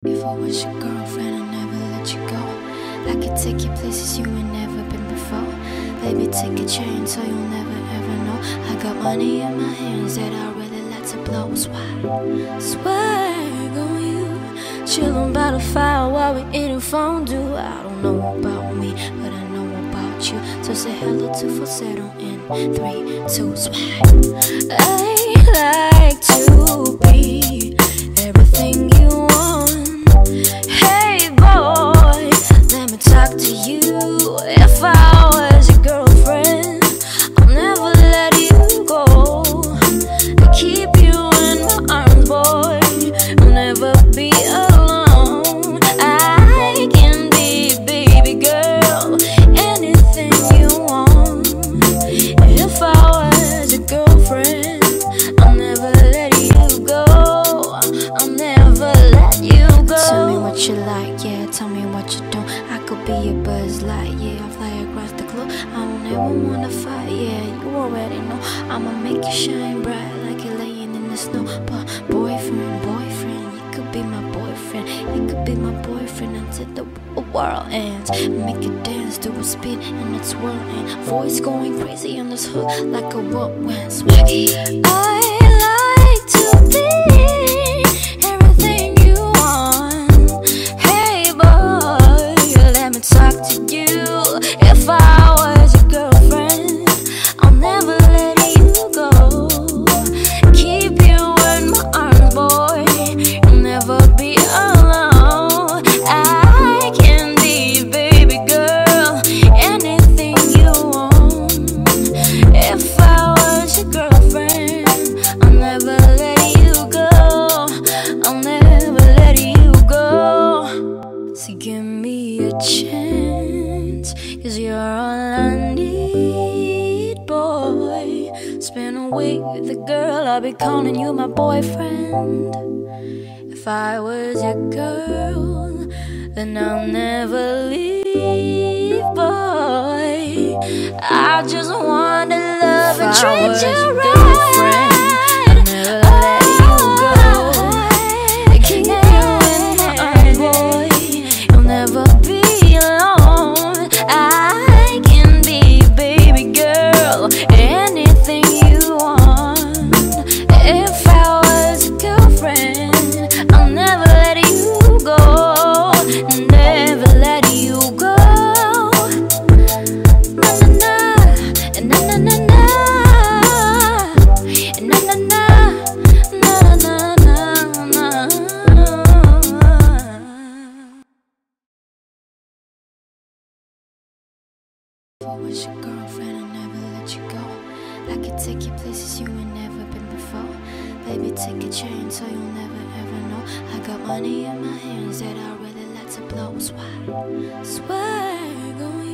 If I was your girlfriend, I'd never let you go. I could take you places you ain't never been before. Baby, take a chance so you'll never ever know. I got money in my hands that I really like to blow. Swag on you, chillin' by the fire while we eating fondue. I don't know about me, but I know about you. So say hello to falsetto in 3, 2, swag. I like to be everything you want. Hey boy, let me talk to you. If I was your girlfriend, I'll never let you go. I keep you in my arms, boy. I'll never be alone. I can be baby girl, anything you want. If I was your girlfriend, I'll never let you go. I'll never let you go. Tell me what you like, yeah, tell me what you don't. I could be a Buzz Lightyear, yeah, I'll fly across the globe. I don't ever wanna fight, yeah, you already know. I'ma make you shine bright like you're laying in the snow. But boyfriend, you could be my boyfriend. You could be my boyfriend until the world ends. Make you dance to a speed and it's whirling. Voice going crazy on this hook like a whirlwind. Swaggy. I like to be everything you want. Hey boy, let me talk to you. If I was your girlfriend, I'll never let you go. Keep you in my arms, boy. You'll never be alone. I can be baby girl, anything you want. If I was your girlfriend, I'll never let you go. I'll never let you go. So give me a chance, 'cause you're all I need, boy. Spend a week with a girl, I'll be calling you my boyfriend. If I was your girl, then I'll never leave, boy. I just wanna love and treat you right. I'll never let you go. Keep you in my arms, boy. You'll never be alone. I can be baby girl, anything you want. If I was a girlfriend, I'll never let you go. Never let you go. Na na na, na na na na, na na na, na na. If I was your girlfriend, I'd never let you go. I could take you places you ain't never been before. Baby, take a chance so you'll never ever know. I got money in my hands that I really like to blow. Swag on you.